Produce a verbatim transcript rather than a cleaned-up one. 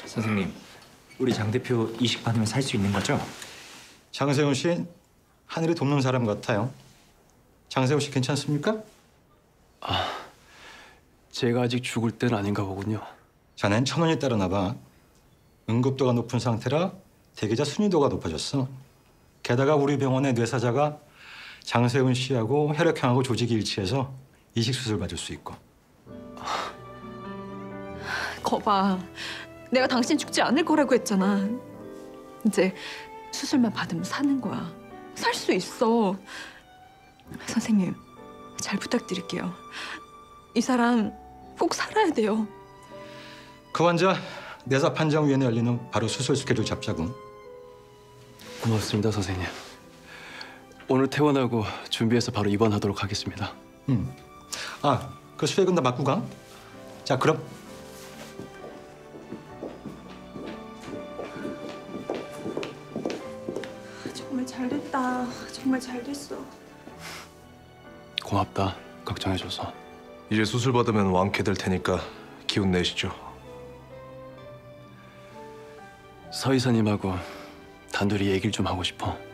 선생님, 우리 장 대표 이식 받으면 살 수 있는 거죠? 장세훈 씨 하늘이 돕는 사람 같아요. 장세훈 씨 괜찮습니까? 제가 아직 죽을 때는 아닌가 보군요. 자넨 천원이 따르나 봐. 응급도가 높은 상태라 대기자 순위도가 높아졌어. 게다가 우리 병원의 뇌사자가 장세훈 씨하고 혈액형하고 조직이 일치해서 이식 수술 받을 수 있고. 거봐, 내가 당신 죽지 않을 거라고 했잖아. 이제 수술만 받으면 사는 거야. 살 수 있어. 선생님, 잘 부탁드릴게요. 이 사람 꼭 살아야 돼요. 그 환자 뇌사 판정위원회 열린 후 바로 수술 스케줄 잡자고. 고맙습니다, 선생님. 오늘 퇴원하고 준비해서 바로 입원하도록 하겠습니다. 음. 아, 그 수액은 다 맞고 가. 자, 그럼. 정말 잘됐다. 정말 잘됐어. 고맙다, 걱정해줘서. 이제 수술 받으면 완쾌 될 테니까 기운 내시죠. 서 이사님하고 단둘이 얘기를 좀 하고 싶어.